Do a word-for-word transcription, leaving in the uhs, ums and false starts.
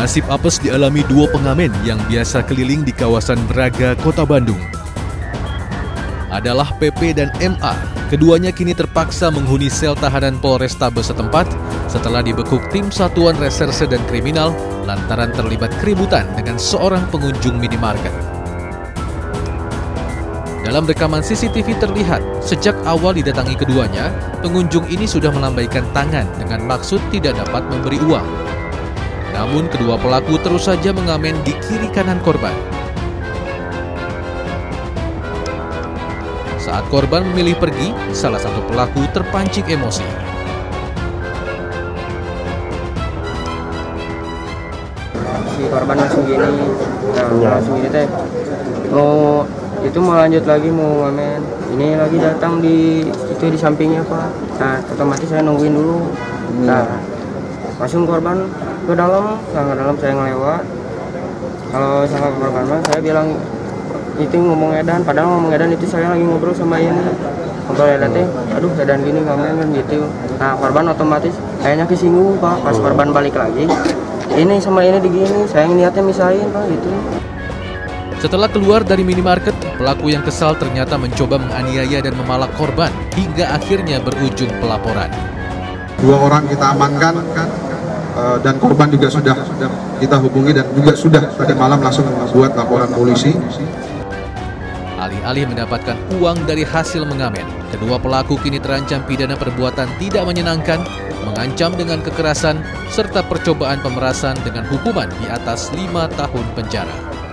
Nasib apes dialami dua pengamen yang biasa keliling di kawasan Braga, Kota Bandung. Adalah P P dan M A. Keduanya kini terpaksa menghuni sel tahanan Polrestabes setempat setelah dibekuk tim Satuan Reserse dan Kriminal lantaran terlibat keributan dengan seorang pengunjung minimarket. Dalam rekaman C C T V terlihat, sejak awal didatangi keduanya, pengunjung ini sudah melambaikan tangan dengan maksud tidak dapat memberi uang. Namun kedua pelaku terus saja mengamen di kiri kanan korban. Saat korban memilih pergi, salah satu pelaku terpancing emosi. Si korban langsung gini, nah langsung gini teh, mau itu mau lanjut lagi mau ngamen. Ini lagi datang di itu di sampingnya Pak. Nah otomatis saya nungguin dulu. Nah langsung korban ke dalam, nah, ke dalam saya ngelewat. Kalau sama korban mah saya bilang itu ngomong edan, padahal ngomong edan itu saya lagi ngobrol sama ini. Ngobrol edan teh, aduh edan gini ngamen kan gitu. Nah korban otomatis kayaknya kesinggung Pak. Pas korban balik lagi, ini sama ini digini, saya niatnya misahin Pak gitu. Setelah keluar dari minimarket, pelaku yang kesal ternyata mencoba menganiaya dan memalak korban hingga akhirnya berujung pelaporan. Dua orang kita amankan dan korban juga sudah kita hubungi dan juga sudah tadi malam langsung membuat laporan polisi. Alih-alih mendapatkan uang dari hasil mengamen, kedua pelaku kini terancam pidana perbuatan tidak menyenangkan, mengancam dengan kekerasan, serta percobaan pemerasan dengan hukuman di atas lima tahun penjara.